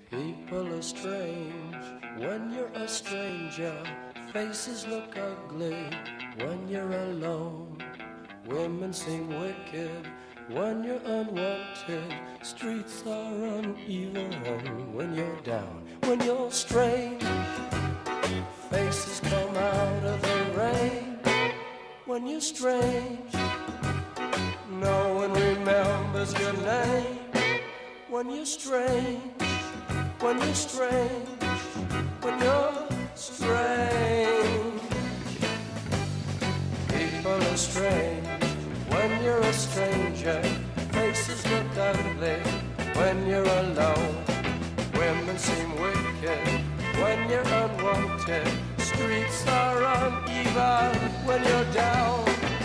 People are strange when you're a stranger. Faces look ugly when you're alone. Women seem wicked when you're unwanted. Streets are uneven when you're down. When you're strange, faces come out of the rain. When you're strange, no one remembers your name. When you're strange, when you're strange, when you're strange. People are strange when you're a stranger. Faces look ugly when you're alone. Women seem wicked when you're unwanted. Streets are uneven when you're down.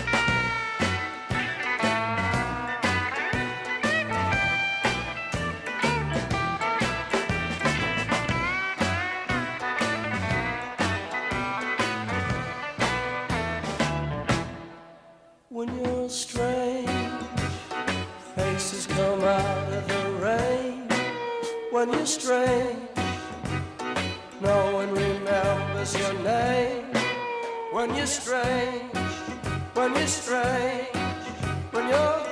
When you're strange, faces come out of the rain. When you're strange, no one remembers your name. When you're strange, when you're strange, when you're